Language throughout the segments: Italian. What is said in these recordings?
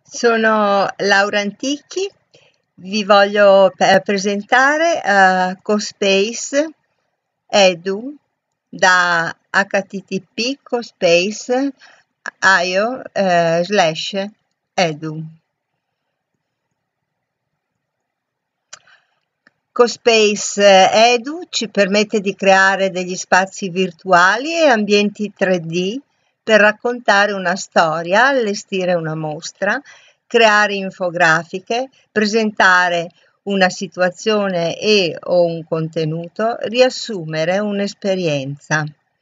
Sono Laura Antichi, vi voglio presentare CoSpace Edu da http://cospace.io/edu. CoSpace Edu ci permette di creare degli spazi virtuali e ambienti 3D per raccontare una storia, allestire una mostra, creare infografiche, presentare una situazione o un contenuto, riassumere un'esperienza.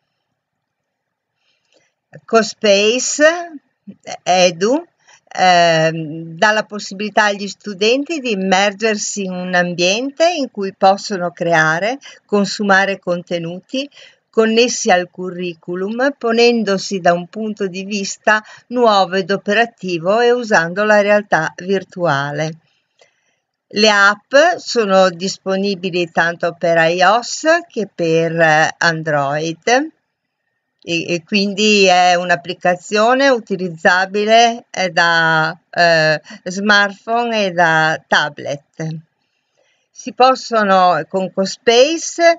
CoSpace Edu dà la possibilità agli studenti di immergersi in un ambiente in cui possono creare, consumare contenuti connessi al curriculum, ponendosi da un punto di vista nuovo ed operativo e usando la realtà virtuale. Le app sono disponibili tanto per iOS che per Android e quindi è un'applicazione utilizzabile da smartphone e da tablet. Si possono con CoSpace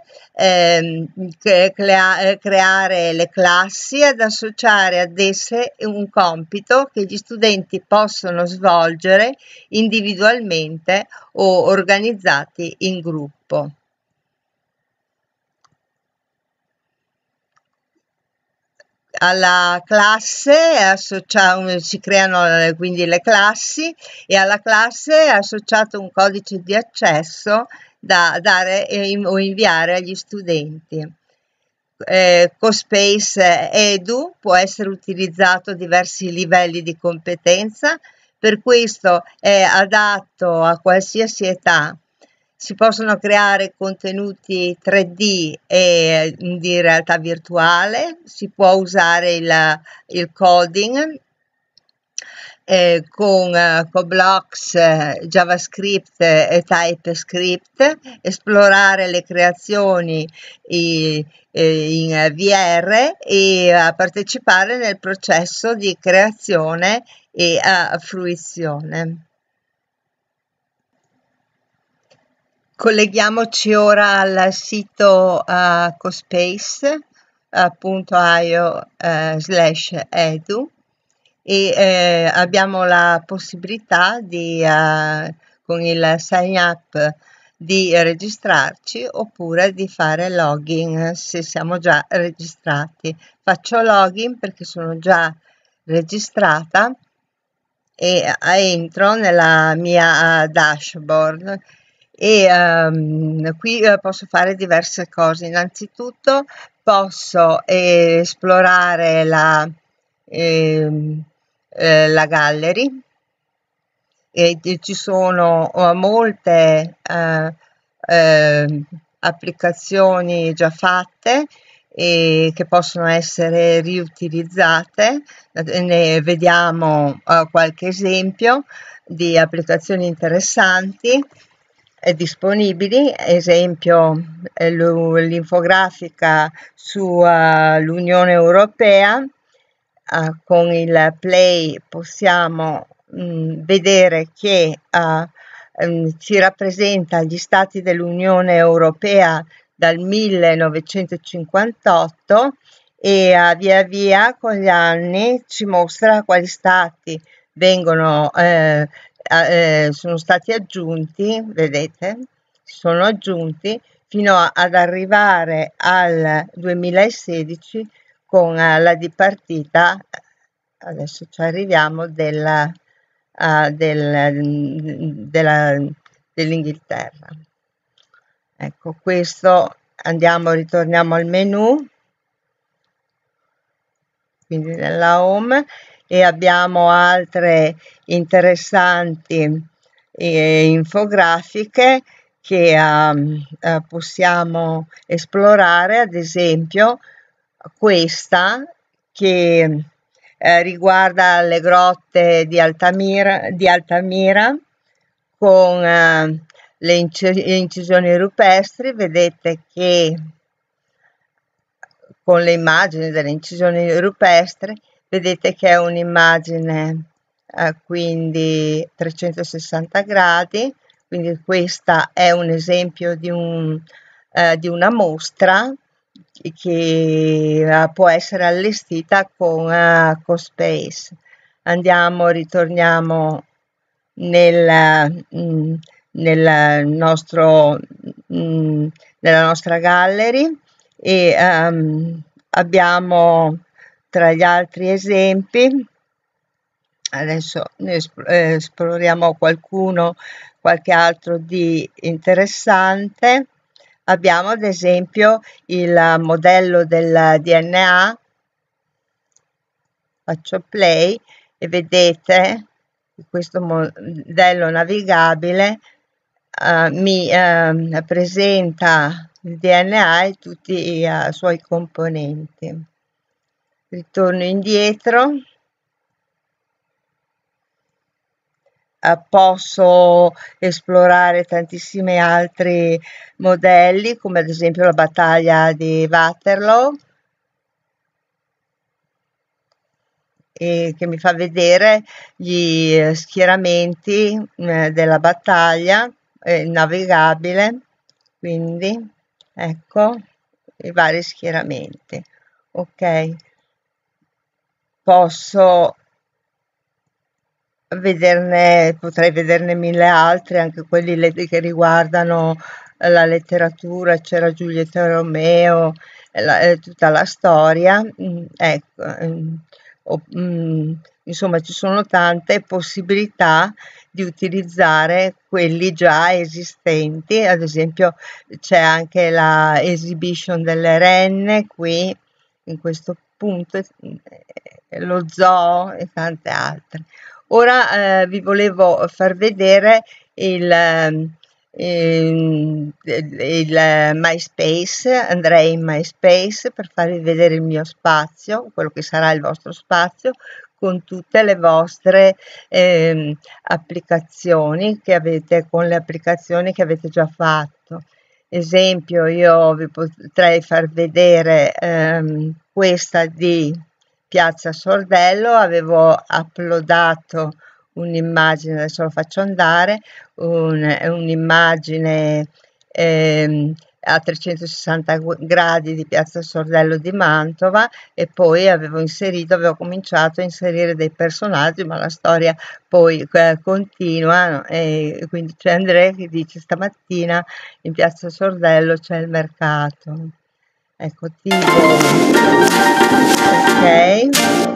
creare le classi ed associare ad esse un compito che gli studenti possono svolgere individualmente o organizzati in gruppo. Alla classe si creano quindi le classi e alla classe è associato un codice di accesso da dare o inviare agli studenti. CoSpace Edu può essere utilizzato a diversi livelli di competenza, per questo è adatto a qualsiasi età. Si possono creare contenuti 3D e di realtà virtuale, si può usare il coding con Blocks, JavaScript e TypeScript, esplorare le creazioni in VR e partecipare nel processo di creazione e fruizione. Colleghiamoci ora al sito cospace.io/edu e abbiamo la possibilità di con il sign up di registrarci oppure di fare login se siamo già registrati. Faccio login perché sono già registrata e entro nella mia dashboard e qui posso fare diverse cose. Innanzitutto posso esplorare la gallery e ci sono molte applicazioni già fatte e che possono essere riutilizzate. Ne vediamo qualche esempio di applicazioni interessanti disponibili, esempio l'infografica sull'Unione Europea. Con il play possiamo vedere che ci rappresenta gli stati dell'Unione Europea dal 1958 e via via con gli anni ci mostra quali stati vengono sono stati aggiunti, vedete, sono aggiunti fino ad arrivare al 2016 con la dipartita, adesso ci arriviamo, dell'Inghilterra. Ecco, questo ritorniamo al menu, quindi nella home, e abbiamo altre interessanti infografiche che possiamo esplorare, ad esempio questa che riguarda le grotte di Altamira con le incisioni rupestri. Vedete che con le immagini delle incisioni rupestri vedete che è un'immagine quindi 360 gradi, quindi questa è un esempio di una mostra che può essere allestita con Space. Ritorniamo nel, nel nostro, nella nostra gallery e abbiamo tra gli altri esempi, adesso ne esploriamo qualche altro di interessante. Abbiamo ad esempio il modello del DNA, faccio play e vedete che questo modello navigabile mi presenta il DNA e tutti i suoi componenti. Ritorno indietro. Posso esplorare tantissimi altri modelli, come ad esempio la battaglia di Waterloo, e che mi fa vedere gli schieramenti della battaglia navigabile, quindi ecco i vari schieramenti. Ok, potrei vederne mille altri, anche quelli che riguardano la letteratura. C'era Giulietta e Romeo, tutta la storia, ecco, insomma ci sono tante possibilità di utilizzare quelli già esistenti. Ad esempio c'è anche la exhibition delle renne qui, in questo punto, lo zoo e tante altre. Ora vi volevo far vedere il MySpace. Andrei in MySpace per farvi vedere il mio spazio, quello che sarà il vostro spazio, con tutte le vostre applicazioni che avete, con le applicazioni che avete già fatto. Esempio, io vi potrei far vedere questa di Piazza Sordello. Avevo uploadato un'immagine, adesso lo faccio andare, un'immagine a 360 gradi di Piazza Sordello di Mantova, e poi avevo cominciato a inserire dei personaggi, ma la storia poi continua, no? E quindi c'è Andrea che dice: stamattina in Piazza Sordello c'è il mercato. Ecco, tipo, ok.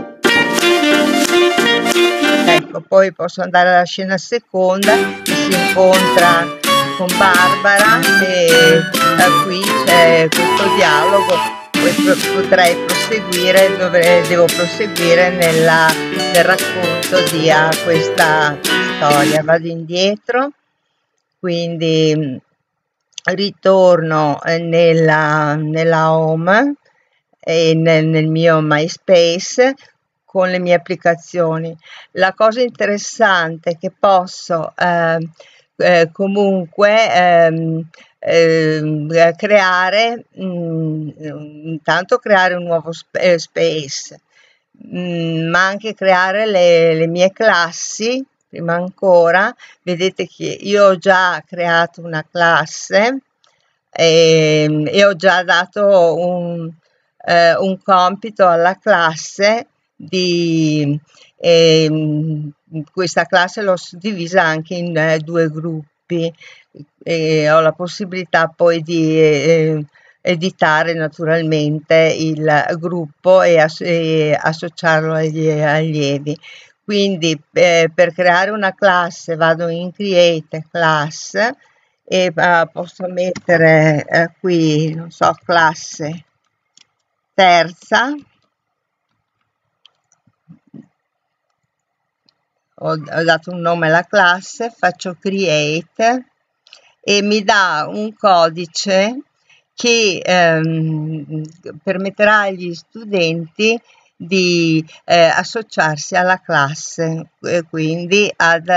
Ecco, poi posso andare alla scena seconda, si incontra con Barbara e qui c'è questo dialogo. Poi potrei proseguire, devo proseguire nel racconto di questa storia. Vado indietro, quindi ritorno nella home e nel mio MySpace con le mie applicazioni. La cosa interessante è che posso comunque creare, intanto creare un nuovo space, ma anche creare le mie classi. Prima ancora, vedete che io ho già creato una classe e ho già dato un compito alla classe di questa classe. L'ho suddivisa anche in due gruppi e ho la possibilità poi di editare naturalmente il gruppo e associarlo agli allievi. Quindi per creare una classe vado in Create Class e posso mettere qui, non so, classe terza. Ho dato un nome alla classe, faccio Create e mi dà un codice che permetterà agli studenti di associarsi alla classe, quindi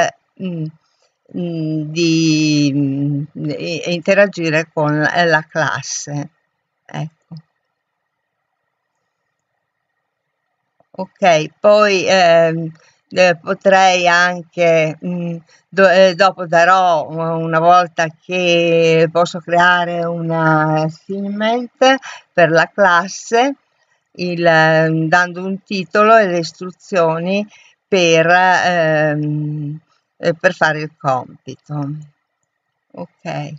di interagire con la classe. Ecco. Ok, poi potrei anche, dopo darò, una volta che posso creare una assignment per la classe, dando un titolo e le istruzioni per fare il compito. Ok.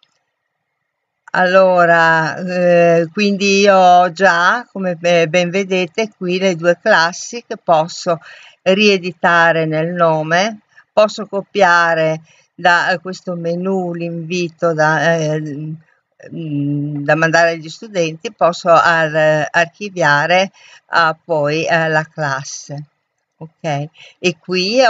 Allora, quindi io ho già, come ben vedete, qui le due classi che posso rieditare nel nome, posso copiare da questo menu l'invito da mandare agli studenti, posso archiviare poi la classe. Ok, e qui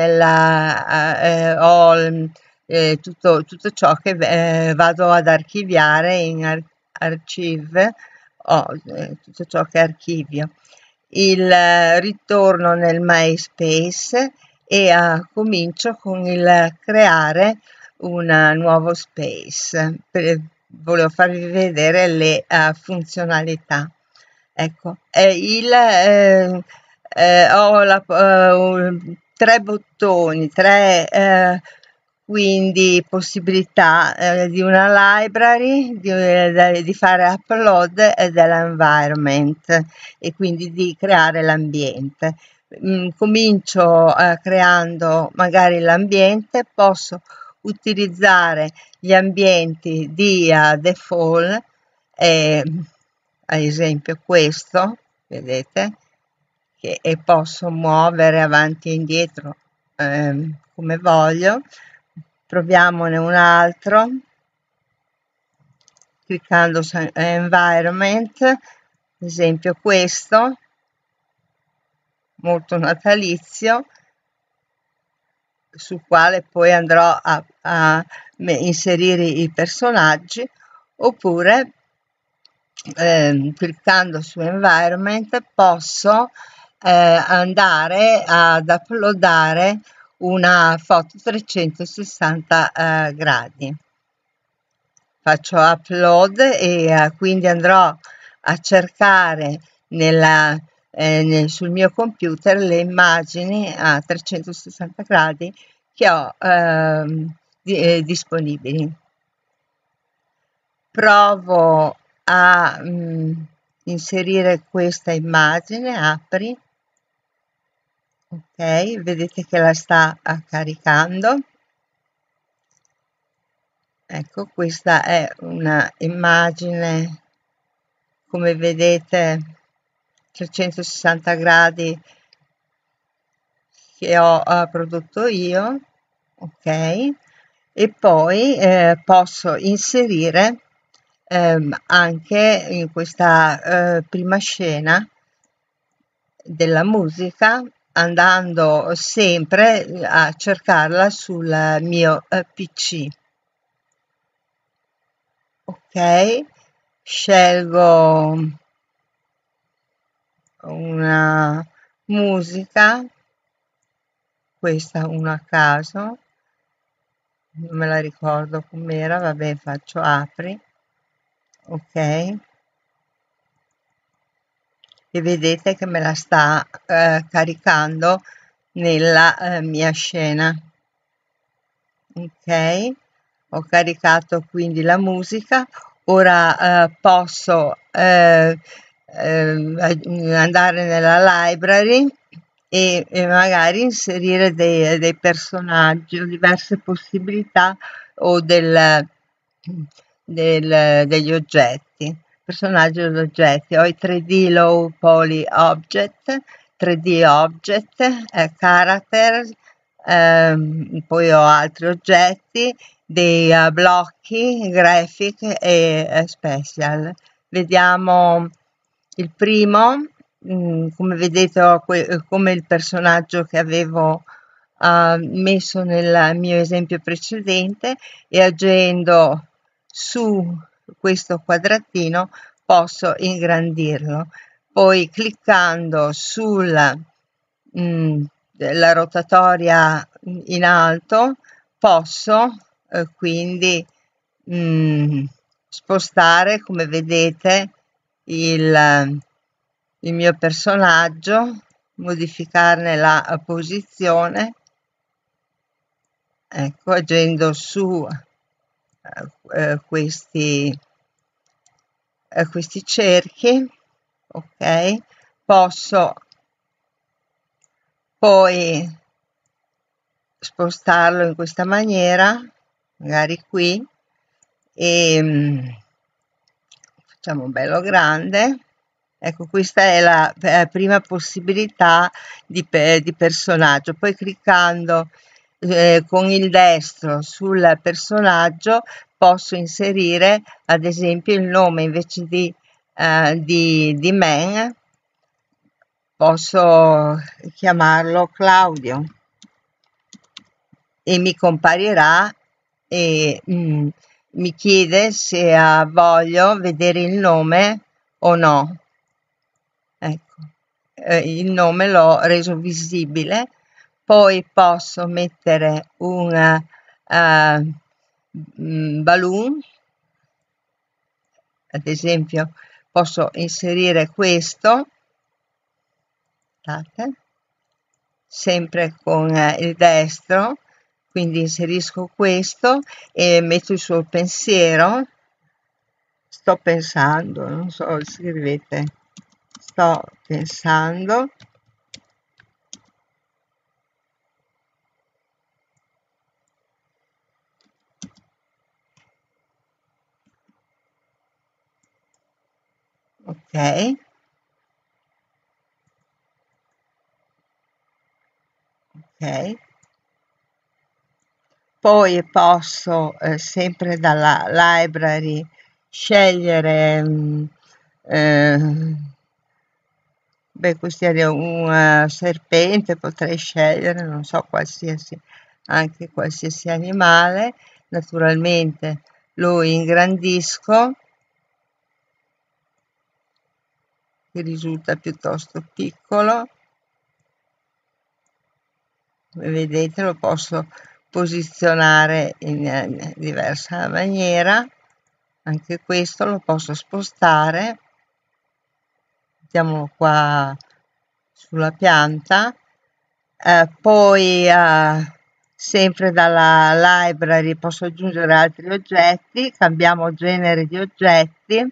ho tutto ciò che vado ad archiviare in archive, tutto ciò che archivio. Ritorno nel MySpace e comincio con il creare un nuovo space. Volevo farvi vedere le funzionalità. Ecco, ho tre bottoni, quindi possibilità di una library, di fare upload e dell'environment e quindi di creare l'ambiente. Comincio creando magari l'ambiente, posso utilizzare gli ambienti di default, ad esempio questo, vedete, e posso muovere avanti e indietro come voglio. Proviamone un altro, cliccando su environment, ad esempio questo, molto natalizio, sul quale poi andrò a inserire i personaggi, oppure cliccando su environment posso andare ad uploadare una foto 360 gradi. Faccio upload e quindi andrò a cercare sul mio computer le immagini a 360 gradi che ho disponibili. Provo a inserire questa immagine, apri, ok, vedete che la sta caricando. Ecco, questa è una immagine, come vedete, 360 gradi che ho prodotto io, ok, e poi posso inserire anche in questa prima scena della musica, andando sempre a cercarla sul mio PC. Ok, scelgo una musica, questa una a caso, non me la ricordo com'era, vabbè, faccio apri, ok, e vedete che me la sta caricando nella mia scena. Ok, ho caricato quindi la musica, ora posso andare nella library e magari inserire dei personaggi o diverse possibilità o degli oggetti, personaggi o oggetti. Ho i 3D low poly object, 3D object, character, poi ho altri oggetti, dei blocchi, graphic e special. Vediamo il primo, come vedete ho come il personaggio che avevo messo nel mio esempio precedente, e agendo su questo quadratino posso ingrandirlo. Poi cliccando sulla rotatoria in alto posso quindi spostare, come vedete, il mio personaggio modificarne la posizione, ecco, agendo su questi cerchi, ok? Posso poi spostarlo in questa maniera, magari qui, e facciamo bello grande. Ecco, questa è la prima possibilità di personaggio. Poi cliccando con il destro sul personaggio posso inserire ad esempio il nome invece di man, posso chiamarlo Claudio e mi comparirà e mi chiede se voglio vedere il nome o no. Ecco, il nome l'ho reso visibile, poi posso mettere un balloon, ad esempio posso inserire questo, guardate, sempre con il destro, quindi inserisco questo e metto il suo pensiero, sto pensando, non so, scrivete, sto pensando, ok, ok. Poi posso sempre dalla library scegliere beh, questo è un serpente, potrei scegliere, non so, qualsiasi, anche qualsiasi animale. Naturalmente lo ingrandisco, che risulta piuttosto piccolo. Come vedete lo posso posizionare in diversa maniera, anche questo lo posso spostare, mettiamolo qua sulla pianta, poi sempre dalla library posso aggiungere altri oggetti, cambiamo genere di oggetti,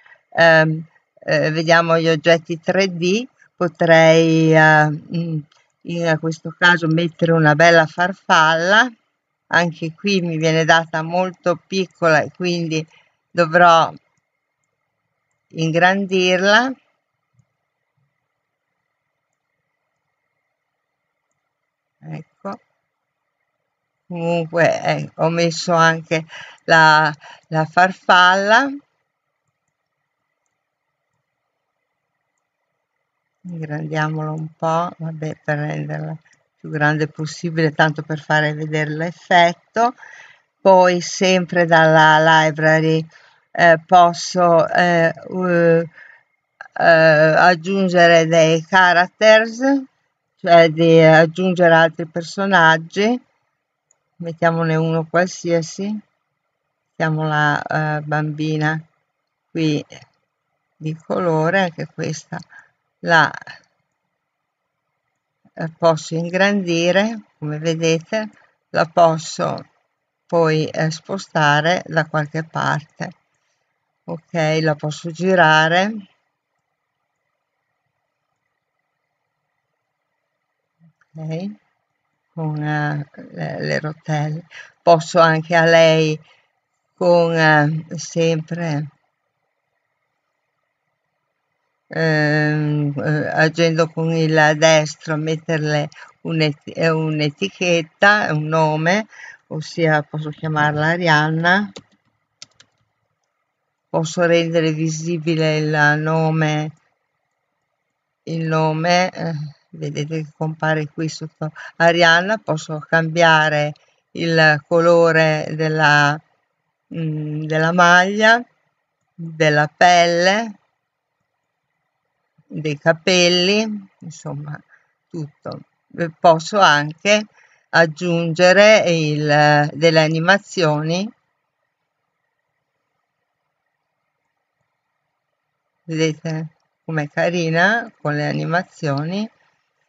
vediamo gli oggetti 3D, potrei in questo caso mettere una bella farfalla, anche qui mi viene data molto piccola e quindi dovrò ingrandirla. Ecco, comunque ho messo anche la farfalla, ingrandiamolo un po', vabbè, per renderla più grande possibile, tanto per fare vedere l'effetto. Poi sempre dalla library posso aggiungere dei characters, cioè di aggiungere altri personaggi, mettiamone uno qualsiasi, mettiamo la bambina qui di colore, anche questa la posso ingrandire, come vedete, la posso poi spostare da qualche parte, ok, la posso girare, ok, con le rotelle, posso anche a lei con sempre agendo con il destro metterle un'etichetta, un nome, ossia posso chiamarla Arianna, posso rendere visibile il nome vedete che compare qui sotto Arianna, posso cambiare il colore della maglia, della pelle, dei capelli, insomma tutto. Posso anche aggiungere delle animazioni, vedete com'è carina con le animazioni,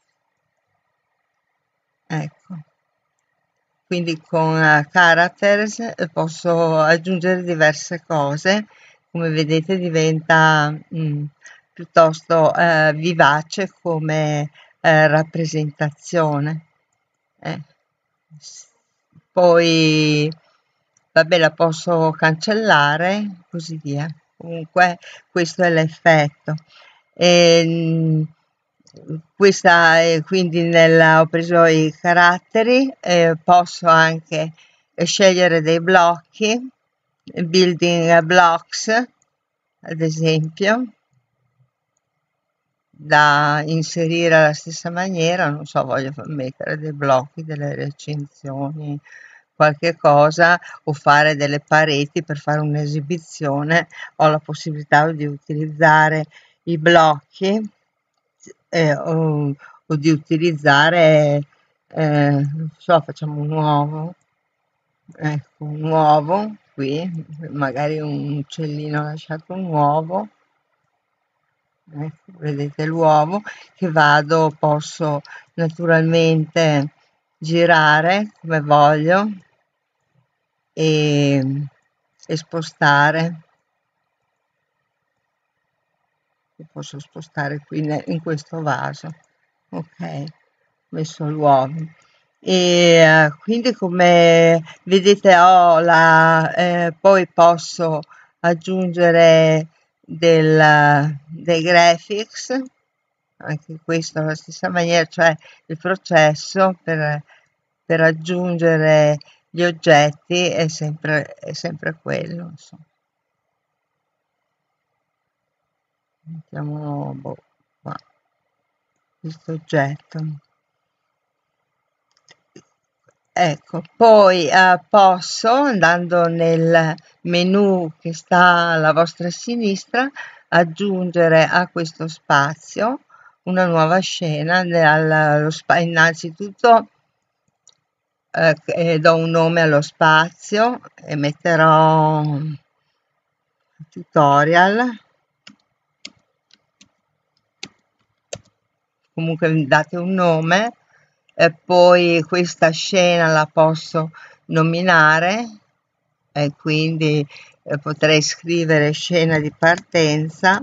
ecco. Quindi con characters posso aggiungere diverse cose, come vedete diventa piuttosto vivace come rappresentazione. Eh. Poi vabbè, la posso cancellare, così via. Comunque questo è l'effetto. E, questa quindi ho preso i caratteri, posso anche scegliere dei blocchi, building blocks, ad esempio, da inserire alla stessa maniera, non so, voglio mettere dei blocchi, delle recensioni, qualche cosa, o fare delle pareti per fare un'esibizione, ho la possibilità di utilizzare i blocchi o di utilizzare, non so, facciamo un uovo, ecco, un uovo qui, magari un uccellino ha lasciato un uovo. Ecco, vedete l'uovo che posso naturalmente girare come voglio e, e spostare. Posso spostare qui in questo vaso. Ok, ho messo l'uovo. E quindi come vedete poi posso aggiungere dei graphics, anche questo alla stessa maniera, cioè il processo per aggiungere gli oggetti è sempre quello, insomma. Mettiamo boh, qua, questo oggetto. Ecco, poi posso, andando nel menu che sta alla vostra sinistra, aggiungere a questo spazio una nuova scena. Innanzitutto do un nome allo spazio e metterò tutorial. Comunque date un nome. Poi questa scena la posso nominare e quindi potrei scrivere scena di partenza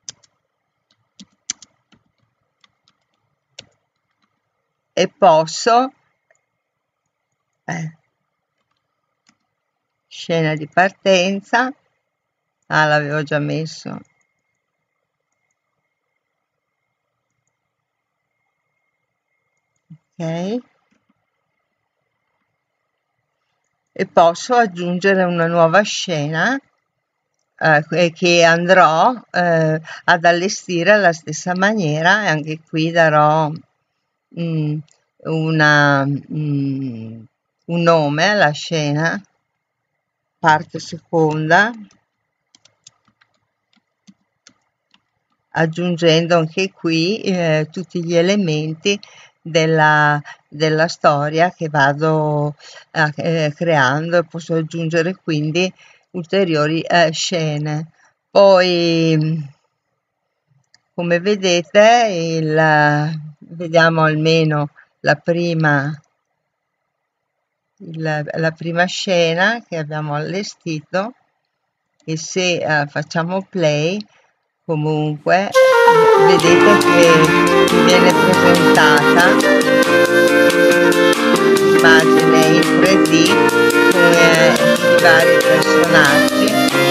e posso scena di partenza, l'avevo già messo, ok, e posso aggiungere una nuova scena che andrò ad allestire alla stessa maniera, e anche qui darò un nome alla scena, parte seconda, aggiungendo anche qui tutti gli elementi della storia che vado creando, e posso aggiungere quindi ulteriori scene. Poi come vedete vediamo almeno la prima scena che abbiamo allestito, e se facciamo play comunque vedete che viene presentata l'immagine in 3D con i vari personaggi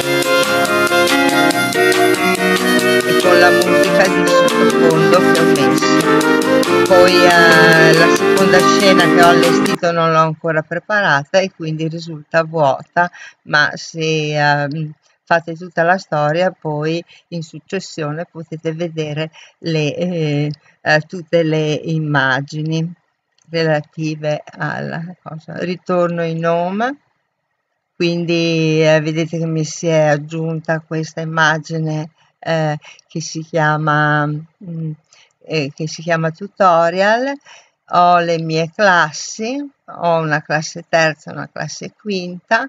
e con la musica di sottofondo che ho messo. Poi la seconda scena che ho allestito non l'ho ancora preparata e quindi risulta vuota, ma se fate tutta la storia poi in successione potete vedere tutte le immagini relative alla cosa. Ritorno in home, quindi vedete che mi si è aggiunta questa immagine che si chiama tutorial. Ho le mie classi, ho una classe terza e una classe quinta,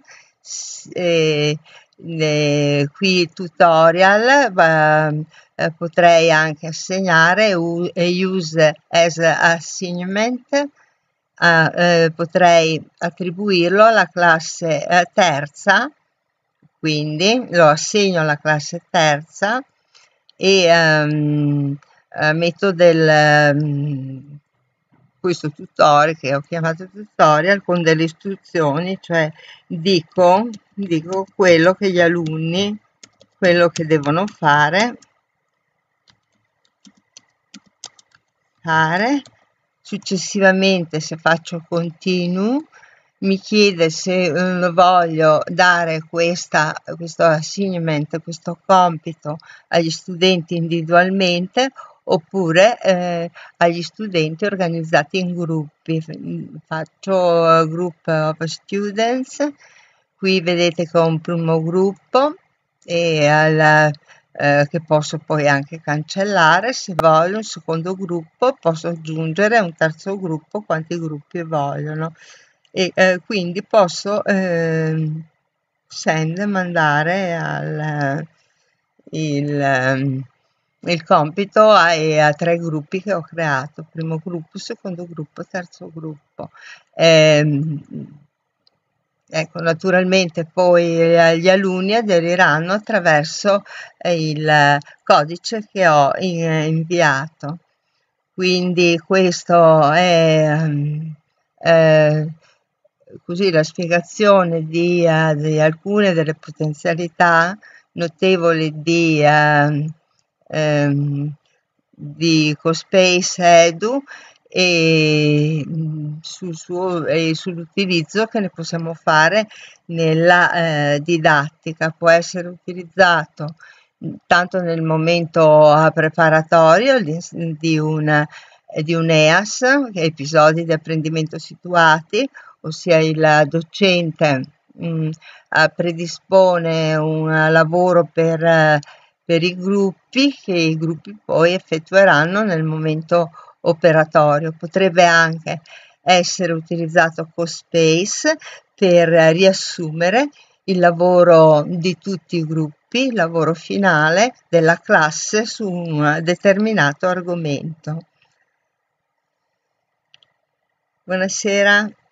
qui tutorial, potrei anche assegnare use as assignment potrei attribuirlo alla classe terza, quindi lo assegno alla classe terza e metto questo tutorial che ho chiamato tutorial con delle istruzioni, cioè dico quello che gli alunni, quello che devono fare. Successivamente, se faccio continue, mi chiede se voglio dare questo assignment, questo compito agli studenti individualmente oppure agli studenti organizzati in gruppi. Faccio group of students, qui vedete che ho un primo gruppo e che posso poi anche cancellare se voglio, un secondo gruppo, posso aggiungere un terzo gruppo quanti gruppi vogliono e quindi posso mandare il compito a 3 gruppi che ho creato, primo gruppo, secondo gruppo, terzo gruppo. Ecco, naturalmente poi gli alunni aderiranno attraverso il codice che ho inviato. Quindi questo è così la spiegazione di alcune delle potenzialità notevoli di CoSpace Edu e sull'utilizzo che ne possiamo fare nella didattica. Può essere utilizzato tanto nel momento preparatorio di un EAS, episodi di apprendimento situati, ossia il docente predispone un lavoro per i gruppi che i gruppi poi effettueranno nel momento operatorio. Potrebbe anche essere utilizzato CoSpace per riassumere il lavoro di tutti i gruppi, il lavoro finale della classe su un determinato argomento. Buonasera.